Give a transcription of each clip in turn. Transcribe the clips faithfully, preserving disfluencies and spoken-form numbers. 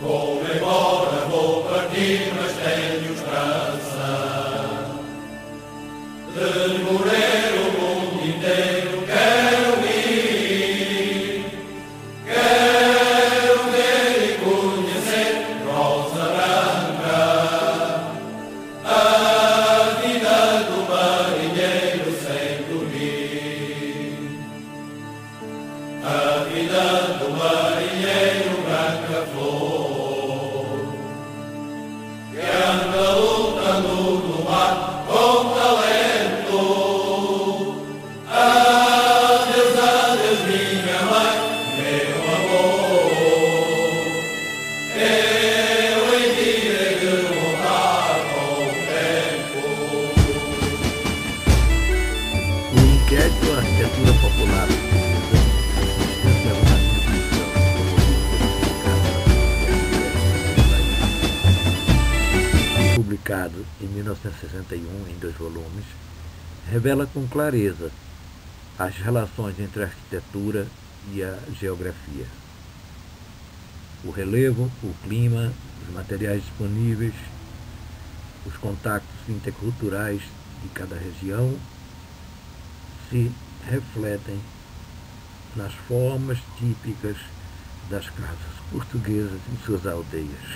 Vou embora, vou partir, mas tenho esperança de morrer o mundo inteiro. Quero ir, quero ver e conhecer Rosa Branca, a vida do marinheiro sem dormir, a vida do marinheiro branca flor, que anda lutando no mar com talento. Adeus, adeus, minha mãe, meu amor, eu hei de hei de voltar com o tempo. O inquérito à arquitetura popular publicado em mil novecentos e sessenta e um em dois volumes, revela com clareza as relações entre a arquitetura e a geografia. O relevo, o clima, os materiais disponíveis, os contactos interculturais de cada região se refletem nas formas típicas das casas portuguesas em suas aldeias.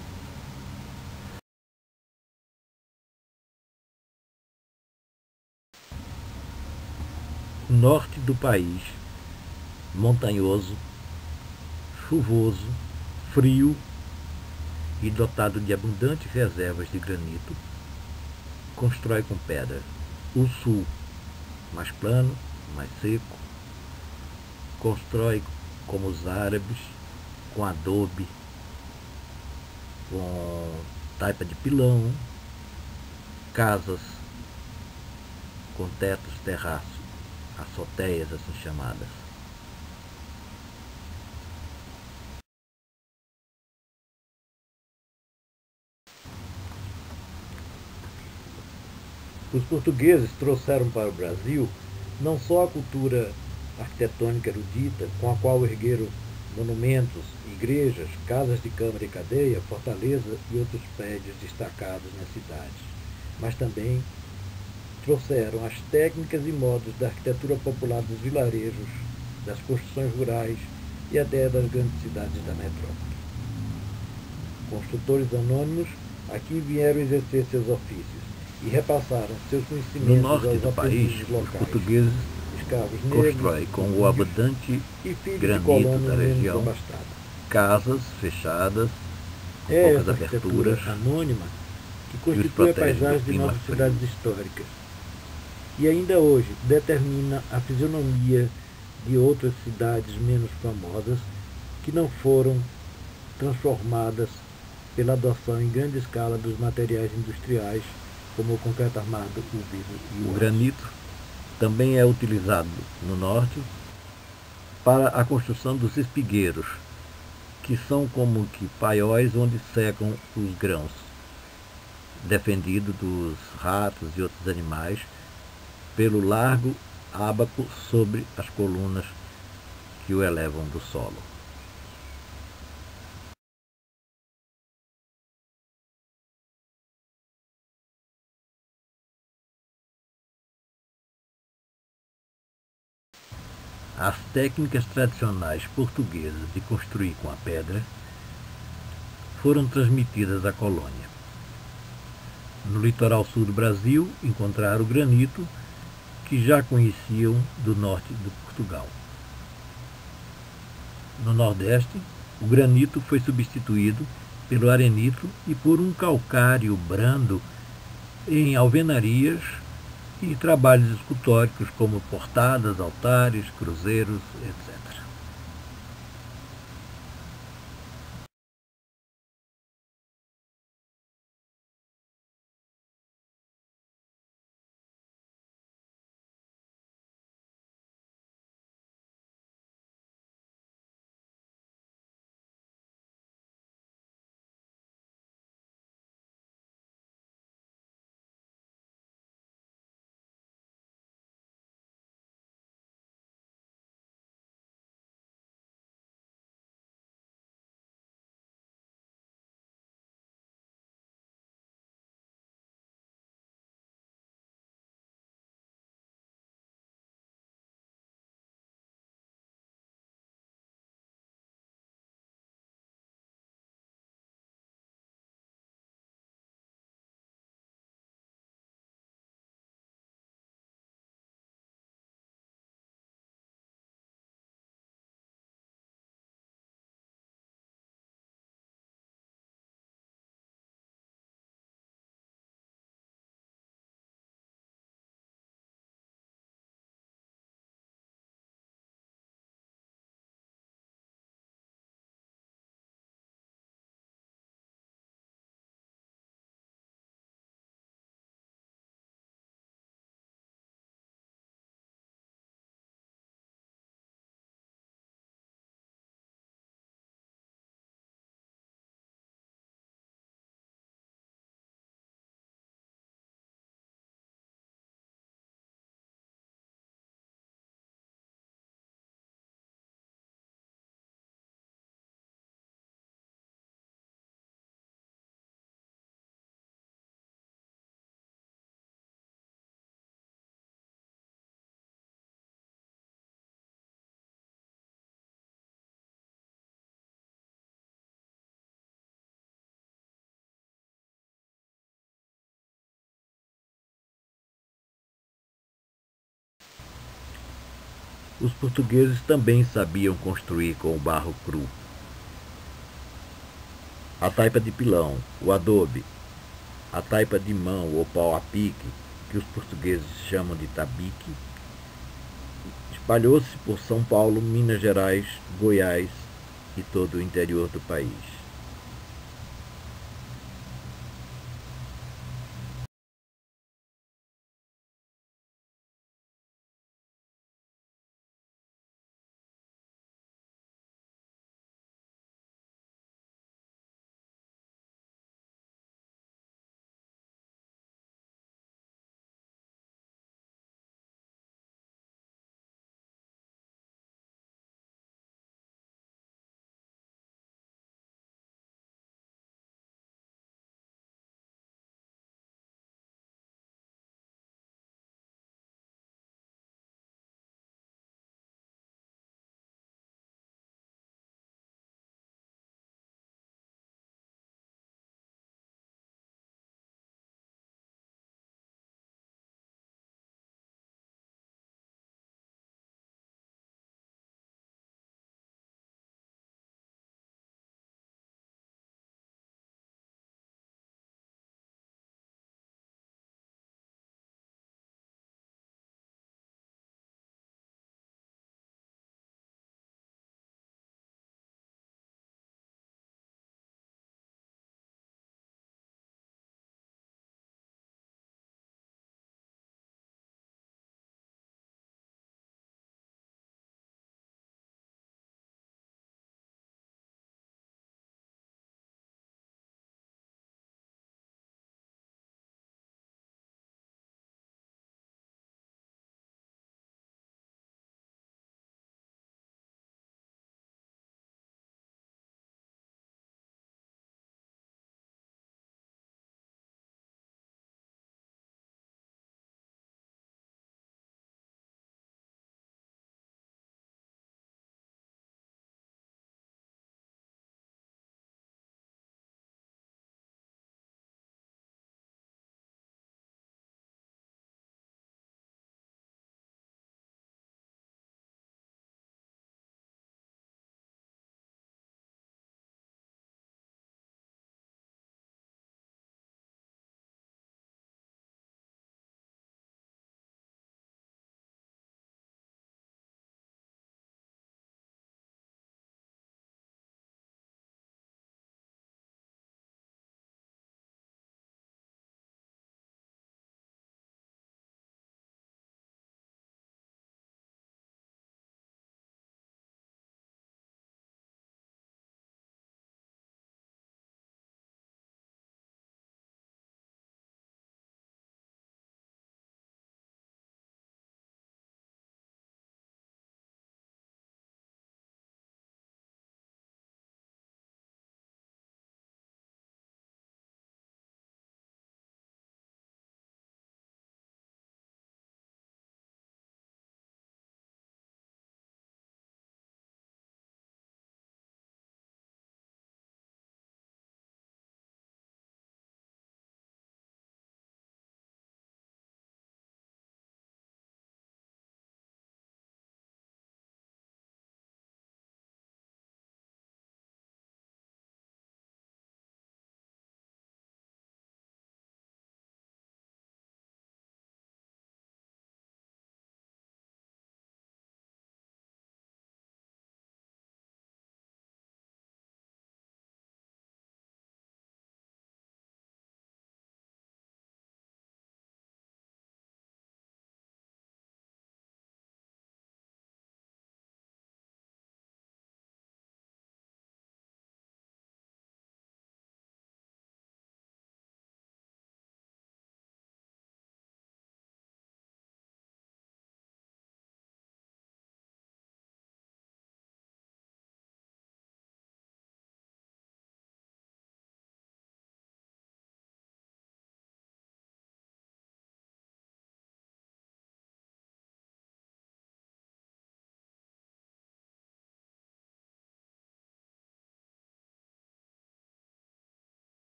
O norte do país, montanhoso, chuvoso, frio e dotado de abundantes reservas de granito, constrói com pedra. O sul, mais plano, mais seco, constrói como os árabes, com adobe, com taipa de pilão, casas com tetos terraços, açoteias assim chamadas. Os portugueses trouxeram para o Brasil não só a cultura arquitetônica erudita, com a qual ergueram monumentos, igrejas, casas de câmara e cadeia, fortaleza e outros prédios destacados nas cidades, mas também trouxeram as técnicas e modos da arquitetura popular dos vilarejos, das construções rurais e até das grandes cidades da metrópole. Construtores anônimos aqui vieram exercer seus ofícios e repassaram seus conhecimentos no norte aos do país, locais, os portugueses escravos negros, constroem com o abundante e filhos de granito colonos da menos região abastados. casas fechadas, com É poucas essa arquitetura aberturas, anônima que que os constitui a protege do paisagem de clima nossas frio. cidades históricas. E ainda hoje determina a fisionomia de outras cidades menos famosas que não foram transformadas pela adoção em grande escala dos materiais industriais, como o concreto armado, o vidro e o O aço. granito também é utilizado no norte para a construção dos espigueiros, que são como que paióis onde secam os grãos, defendido dos ratos e outros animais pelo largo ábaco sobre as colunas que o elevam do solo. As técnicas tradicionais portuguesas de construir com a pedra foram transmitidas à colônia. No litoral sul do Brasil encontraram o granito, que já conheciam do norte de Portugal. No Nordeste, o granito foi substituído pelo arenito e por um calcário brando em alvenarias e trabalhos escultóricos como portadas, altares, cruzeiros, etcétera. os portugueses também sabiam construir com o barro cru. A taipa de pilão, o adobe, a taipa de mão ou pau a pique, que os portugueses chamam de tabique, espalhou-se por São Paulo, Minas Gerais, Goiás e todo o interior do país.